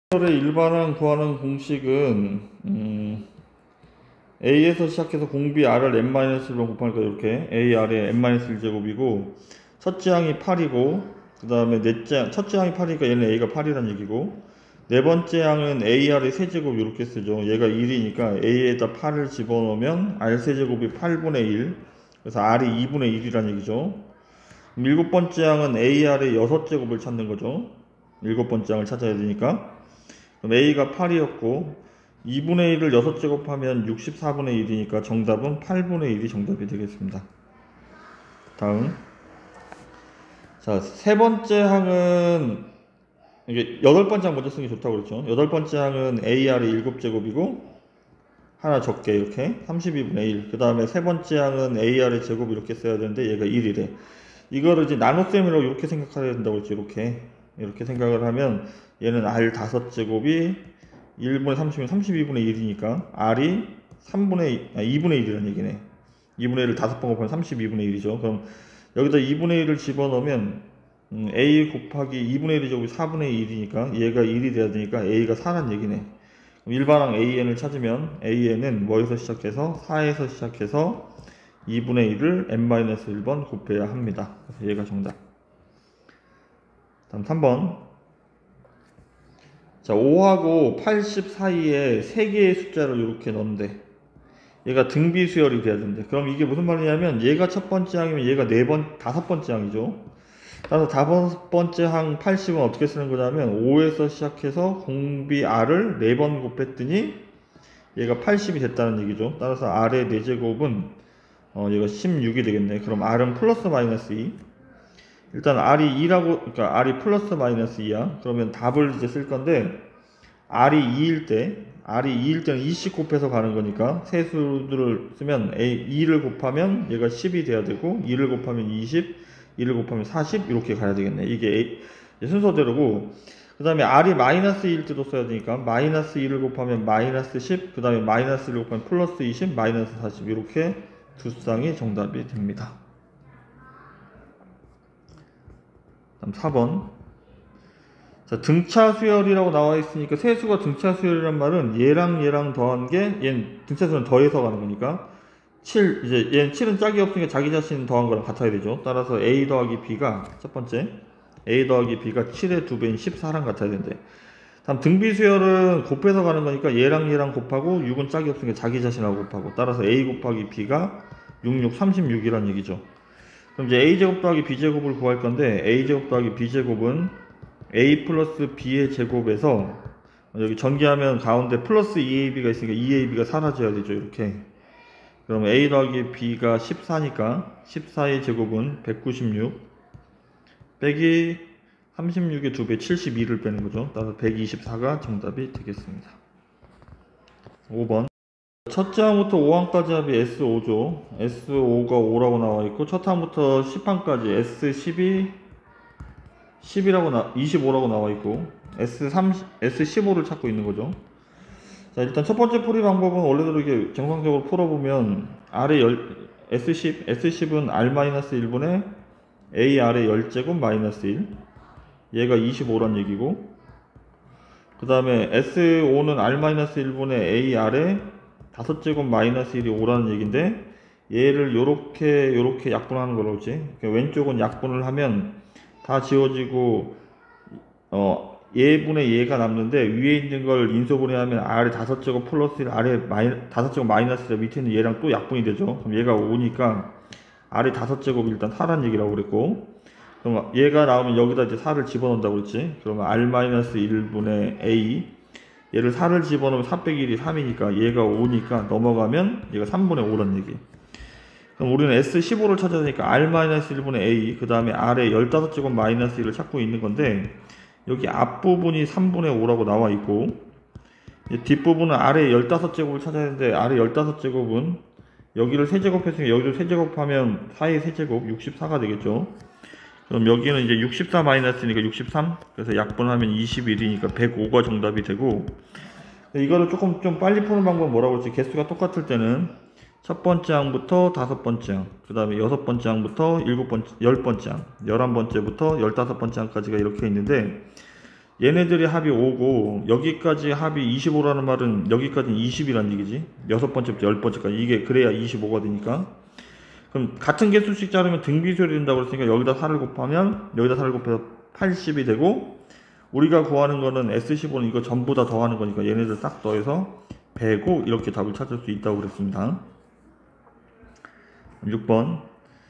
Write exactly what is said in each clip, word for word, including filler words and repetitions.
의 일반항 구하는 공식은 음, A에서 시작해서 공비 R을 n 마이너스 일 번 곱하니까 이렇게 A, R의 n 마이너스 일 제곱이고 첫째 항이 팔이고 그 다음에 넷째 항, 첫째 항이 팔이니까 얘는 A가 팔이란 얘기고 네 번째 항은 A, R의 세제곱 이렇게 쓰죠. 얘가 일이니까 A에다 팔을 집어넣으면 R 세제곱이 팔분의 일, 그래서 R이 이분의 일이란 얘기죠. 그럼 일곱 번째 항은 A, R의 여섯 제곱을 찾는 거죠. 일곱 번째 항을 찾아야 되니까. 그럼 A가 팔이었고 이분의 일을 여섯 제곱하면 육십사분의 일이니까 정답은 팔분의 일이 정답이 되겠습니다. 다음, 자, 세 번째 항은 이게 여덟 번째 항 먼저 쓰는 게 좋다고 그랬죠. 여덟 번째 항은 A, R이 일곱 제곱이고 하나 적게 이렇게 삼십이분의 일, 그 다음에 세 번째 항은 A, R의 제곱 이렇게 써야 되는데 얘가 일이래. 이거를 이제 나눗셈이라고 이렇게 생각해야 된다고 했죠. 이렇게 이렇게 생각을 하면 얘는 R 다섯 제곱이 일분의 삼십이면 삼십이분의 일이니까 R이 삼분의 아, 이분의 일이라는 얘기네. 이분의 일을 다섯 번 곱하면 삼십이분의 일이죠. 그럼 여기다 이분의 일을 집어넣으면 음, A 곱하기 이분의 일이 제곱이 사분의 일이니까 얘가 일이 돼야 되니까 A가 사란 얘기네. 그럼 일반항 에이엔을 찾으면 에이엔은 뭐에서 시작해서 사에서 시작해서 이분의 일을 엔 마이너스 일 번 곱해야 합니다. 그래서 얘가 정답. 다음 삼 번. 자, 오하고 팔십 사이에 세 개의 숫자를 이렇게 넣는데 얘가 등비 수열이 돼야 되는데, 그럼 이게 무슨 말이냐면 얘가 첫 번째 항이면 얘가 네 번, 다섯 번째 항이죠. 따라서 다섯 번째 항 팔십은 어떻게 쓰는 거냐면 오에서 시작해서 공비 R을 네 번 곱했더니 얘가 팔십이 됐다는 얘기죠. 따라서 R의 네 제곱은 어, 얘가 십육이 되겠네. 그럼 R은 플러스 마이너스 이. 일단 R이 이라고, 그러니까 R이 플러스 마이너스 이야. 그러면 답을 이제 쓸 건데 R이 이일 때, R이 이일 때는 이씩 곱해서 가는 거니까 세 수들을 쓰면 A, 이를 곱하면 얘가 십이 돼야 되고 이를 곱하면 이십, 이를 곱하면 사십 이렇게 가야 되겠네. 이게 A, 순서대로고, 그 다음에 R이 마이너스 이일 때도 써야 되니까 마이너스 이를 곱하면 마이너스 십, 그 다음에 마이너스 일을 곱하면 플러스 이십, 마이너스 사십 이렇게 두 쌍이 정답이 됩니다. 다음 사 번. 자, 등차 수열이라고 나와 있으니까 세수가 등차 수열이란 말은 얘랑 얘랑 더한 게, 얘는 등차 수열은 더해서 가는 거니까 칠, 이제 얘는 칠은 짝이 없으니까 자기 자신 더한 거랑 같아야 되죠. 따라서 A 더하기 B가 첫 번째, A 더하기 B가 칠의 두 배인 십사랑 같아야 된대. 다음 등비 수열은 곱해서 가는 거니까 얘랑 얘랑 곱하고 육은 짝이 없으니까 자기 자신하고 곱하고, 따라서 A 곱하기 B가 육육, 삼십육이란 얘기죠. 그럼 이제 A제곱 더하기 B제곱을 구할 건데 A제곱 더하기 B제곱은 A 플러스 B의 제곱에서 여기 전개하면 가운데 플러스 이 에이비가 있으니까 이 에이비가 사라져야 되죠. 이렇게. 그럼 A 더하기 B가 십사니까 십사의 제곱은 백구십육 빼기 삼십육의 두 배 칠십이를 빼는 거죠. 따라서 백이십사가 정답이 되겠습니다. 오 번. 첫째 항부터 오 항까지 합이 에스 오죠. 에스 오가 오라고 나와 있고 첫 항부터 십 항까지 에스 십이, 십이라고 나, 이십오라고 나와 있고 에스 삼십, 에스 십오를 찾고 있는 거죠. 자, 일단 첫 번째 풀이 방법은 원래대로 이렇게 정상적으로 풀어보면 R의 열, 에스 십, 에스 십은 R 마이너스 일분의 A R의 십 제곱 마이너스 일, 얘가 이십오란 얘기고, 그 다음에 에스 오는 R 마이너스 일분의 A R의 다섯 제곱 마이너스 일이 오라는 얘기인데 얘를 요렇게 요렇게 약분하는 거라고 그러지. 왼쪽은 약분을 하면 다 지워지고 어 얘분의 얘가 남는데 위에 있는 걸 인수분해하면 R의 다섯 제곱 플러스 일, R의 마이, 다섯 제곱 마이너스 일, 밑에 있는 얘랑 또 약분이 되죠. 그럼 얘가 오니까 R의 다섯 제곱이 일단 사란 얘기라고 그랬고, 그럼 얘가 나오면 여기다 이제 사를 집어넣는다고 그랬지. 그러면 R 마이너스 일분의 A, 얘를 사를 집어넣으면 사 빼기 일이 삼이니까 얘가 오니까 넘어가면 얘가 삼분의 오란 얘기. 그럼 우리는 에스 십오를 찾아야 되니까 R 마이너스 일분의 A, 그 다음에 R의 십오 제곱 마이너스 일을 찾고 있는 건데 여기 앞부분이 삼분의 오라고 나와 있고 뒷부분은 R의 십오 제곱을 찾아야 되는데 R의 십오 제곱은 여기를 세제곱했으니까 여기도 세제곱하면 사의 세제곱 육십사가 되겠죠. 그럼 여기는 이제 육십사 마이너스니까 육십삼, 그래서 약분하면 이십일이니까 백오가 정답이 되고, 이거를 조금 좀 빨리 푸는 방법은 뭐라고 그러지? 개수가 똑같을 때는 첫 번째 항부터 다섯 번째 항, 그 다음에 여섯 번째 항부터 일곱 번째, 열 번째 항, 열한 번째부터 열다섯 번째 항까지가 이렇게 있는데 얘네들이 합이 오고 여기까지 합이 이십오라는 말은 여기까지는 이십이란 얘기지. 여섯 번째부터 열 번째까지 이게 그래야 이십오가 되니까. 그럼 같은 개수씩 자르면 등비수열이 된다고 그랬으니까 여기다 사를 곱하면 여기다 사를 곱해서 팔십이 되고, 우리가 구하는 거는 에스 십오는 이거 전부 다 더하는 거니까 얘네들 싹 더해서 백오 이렇게 답을 찾을 수 있다고 그랬습니다. 육 번.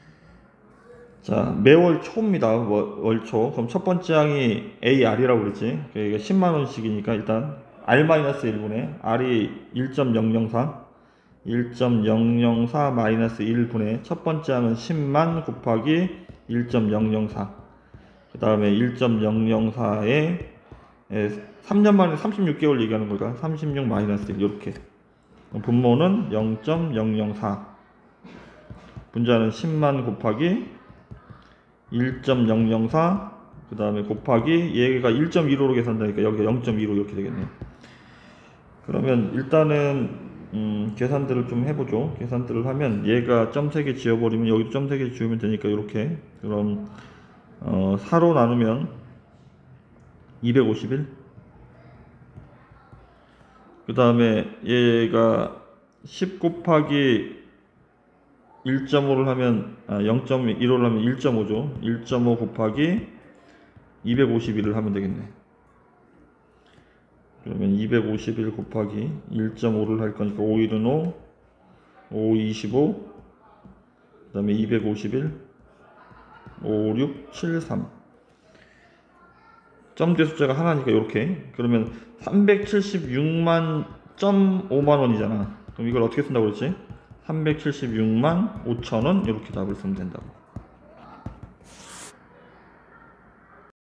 자, 매월 초입니다. 월초. 그럼 첫 번째 항이 에이알이라고 그랬지. 이게 십만 원씩이니까 일단 알 일 분의 R이 일 점 영영사, 일 점 영영사 마이너스 일 분의 첫 번째 항은 십만 곱하기 일 점 영영사, 그 다음에 일 점 영영사에 삼 년 만에 삼십육 개월 얘기하는 거니까 삼십육 마이너스 일 이렇게. 분모는 영 점 영영사, 분자는 십만 곱하기 일 점 영영사, 그 다음에 곱하기 얘가 일 점 일오로 계산되니까 여기가 영 점 일오 이렇게 되겠네요. 그러면 일단은 음, 계산들을 좀 해보죠. 계산들을 하면 얘가 점 세 개 지워버리면 여기도 점 세 개 지우면 되니까 이렇게. 그럼 어, 사로 나누면 이백오십일, 그 다음에 얘가 십 곱하기 일 점 오를 하면 아, 영 점 일오를 하면 일 점 오죠. 일 점 오 곱하기 이백오십일을 하면 되겠네. 그러면 이백오십일 곱하기 일 점 오를 할 거니까 오, 일은 오, 오, 이십오, 그 다음에 이백오십일, 오, 육, 칠, 삼. 점대 숫자가 하나니까 이렇게. 그러면 삼백칠십육만 점 오만 원이잖아. 그럼 이걸 어떻게 쓴다고 그랬지? 삼백칠십육만 오천 원 이렇게 답을 쓰면 된다고.